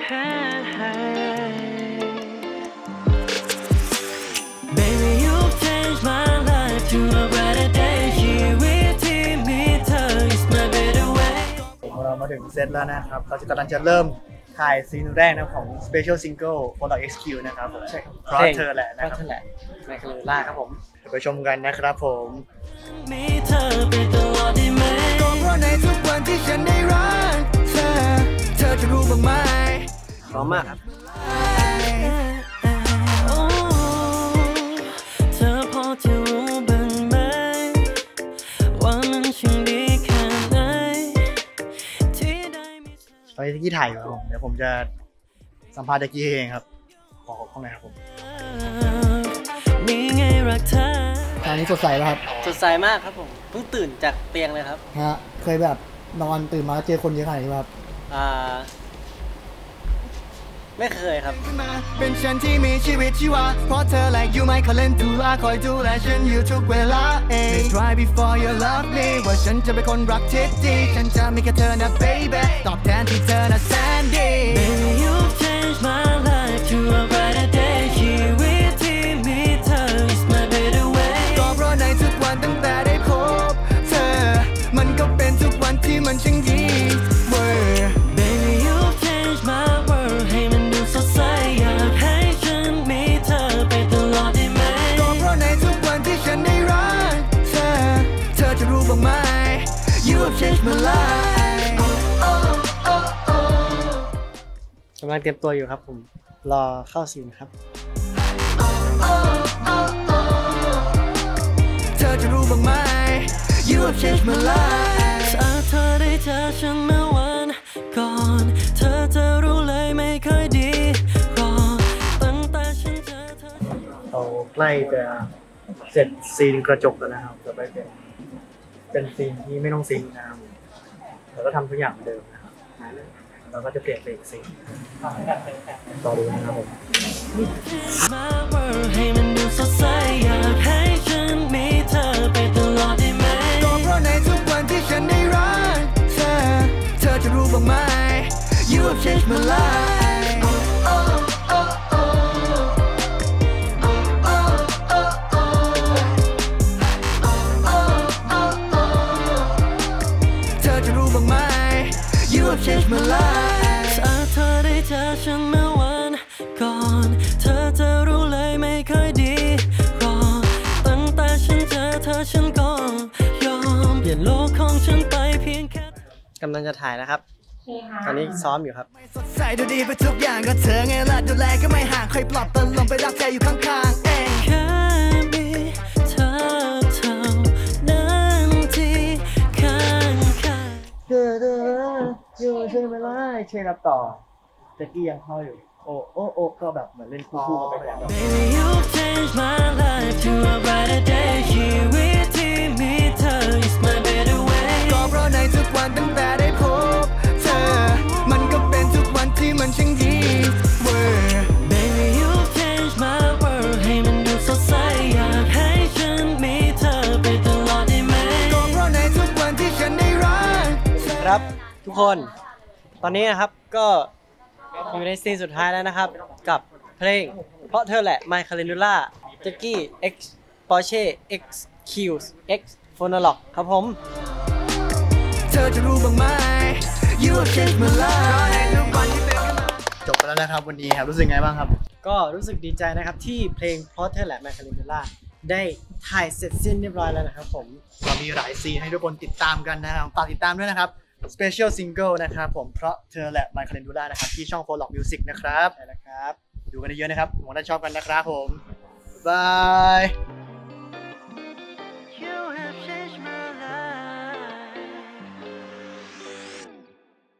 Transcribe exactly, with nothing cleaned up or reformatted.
Baby you've changed my life to a better day ชีวิตที่มีเธอ is my better way เรามาถึงเซตแล้วนะครับเราจะกำลังจะเริ่มถ่ายซีนแรกนะของ Special Single for the เอ็กซ์ คิว นะครับผมเพราะเธอแหละนะครับเพราะเธอแหละไมเคิลล่าครับผมไปชมกันนะครับผมมีเธอไปตลอดได้ไหมก็เพราะในทุกวันที่ฉันได้รักเธอเธอจะรู้บ้างไหมพร้อมมากครับเธอพอจะรู้บ้างไหมว่ามันช่างดีแค่ไหนที่ได้มีตอนนี้ที่ถ่ายอยู่ครับผมเดี๋ยวผมจะสัมภาษณ์ตะกี้เองครับขอข้างในครับผมนี่ไงรักเธอตอนนี้สดใสแล้วครับสดใสมากครับผมเพิ่งตื่นจากเตียงเลยครับฮะเคยแบบนอนตื่นมาเจอคนเยอะขนาดนี้ครับอ่าไม่เคยครับเป็นฉันที่มีชีวิตชีวาเพราะเธอแหละอยู่ไม่เคยเล่นทุลาคอยดูแลฉันอยู่ทุกเวลาเอง Try before you love me ว่าฉันจะเป็นคนรักที่ดีฉันจะมีแค่เธอนะ baby ตอบแทนที่เธอนะแสนดี Baby you've changed my life to a brighter day ชีวิตที่มีเธอ is my better way ก็เพราะในทุกวันตั้งแต่ได้พบเธอมันก็เป็นทุกวันที่มันช่างดีเว้ย Baby you've changed my world ให้มันดูสดใสอยากให้ฉันมีเธอไปตลอดได้ไหมก็เพราะในทุกวันที่ฉันได้รักเธอเธอจะรู้บ้างไหม You have changed my life กำลังเตรียมตัวอยู่ครับผมรอเข้าซีนครับเธอจะรู้บ้างไหม You have changed my life ถ้าเธอได้เจอฉันเมื่อวันก่อนเธอจะรู้เลยไม่เคยดีรอตั้งแต่ฉันเจอเธอเราใกล้จะเสร็จซีนกระจกแล้วนะครับจะไปเป็นเป็นซีนที่ไม่ต้องซิงนะครับแล้วก็ทำทุกอย่างเดิมนะครับเราก็จะเปลี่ยนไปอีกซีนต่อดูนะครับผมให้มันดูสดใสอยากให้ฉันมีเธอไปตลอดได้ไหมก็เพราะในทุกวันที่ฉันได้รักเธอเธอจะรู้บ้างไหม You have changed my life เธอจะรู้บ้างไหม You have changed my life ถ้าเธอได้เจอฉันเมื่อวันก่อนเธอจะรู้เลยไม่เคยดีรอตั้งแต่ฉันเจอเธอฉันก็ยอมเปลี่ยนโลกของฉันไปเพียงแค่กำลังจะถ่ายแล้วครับตอนนี้ซ้อมอยู่ครับสดใสดูดีไปทุกอย่างก็เธอไงล่ะดูแลก็ไม่ห่างคอยปลอบประโลมไปรักใจอยู่ข้างๆเองแค่มีเธอเท่านั้นที่ข้างๆเธอเธออยู่ใช่ไหมล่ะเชนับต่อตะกี้ยังเข้าอยู่โอ้โอ้โอ้ก็แบบเหมือนเล่นคู่ๆกันไปแบบ Baby you've changed my life to a brighter day ชีวิตที่มีเธอ is my better way ก็เพราะในทุกวันตั้งแต่ได้พบเธอมันก็เป็นทุกวันที่มันช่างดีเว้ย Baby you've changed my world ให้มันดูสดใสอยากให้ฉันมีเธอไปตลอดได้ไหมก็เพราะในทุกวันที่ฉันได้รักครับทุกคนตอนนี้นะครับก็อยู่ในซีนสุดท้ายแล้วนะครับกับเพลงเพราะเธอแหละ My Calendula Jackie X Porsche X Q X Phonologue ครับผมเธอจะรู้บ้างไหม You have changed my life จบไปแล้วนะครับวันนี้ครับรู้สึกไงบ้างครับก็รู้สึกดีใจนะครับที่เพลงเพราะเธอแหละ My Calendula ได้ถ่ายเสร็จสิ้นเรียบร้อยแล้วนะครับผมเรามีหลายซีนให้ทุกคนติดตามกันนะครับฝากติดตามด้วยนะครับSpecial Single นะครับผมเพราะเธอแหละ My Calendula นะครับที่ช่อง Phonologue Music นะครับใช่แล้วครับดูกันเยอะๆนะครับหวังว่าจะชอบกันนะครับผมบาย